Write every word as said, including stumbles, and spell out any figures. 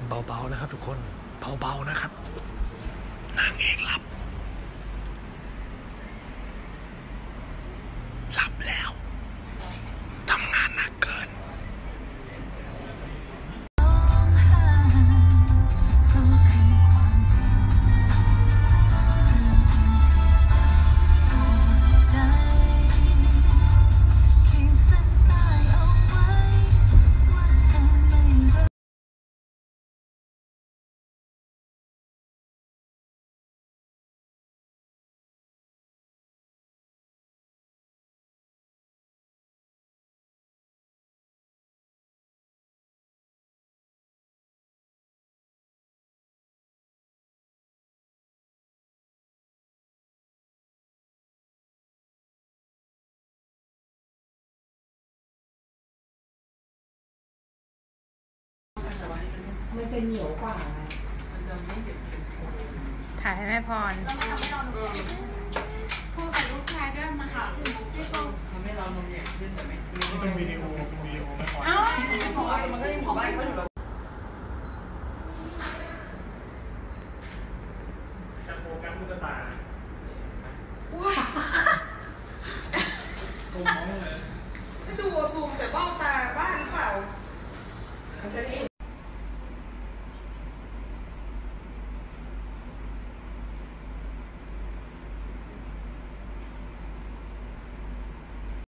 เบาๆนะครับทุกคนเบาๆนะครับนางเอกหลับหลับแล้วทำงานหนักเกินมันจะเหนียวกว่ามันจะไม่เห็นถ่ายให้แม่พรพูดกับลูกชายด้วยมาหาคุณชื่อเขาทำให้เรานมใหญ่ขึ้นแต่ไม่เป็นวิดีโอเป็นวิดีโอแม่พรอ้าวมันก็ยังบอกว่ามันก็ยังบอกว่า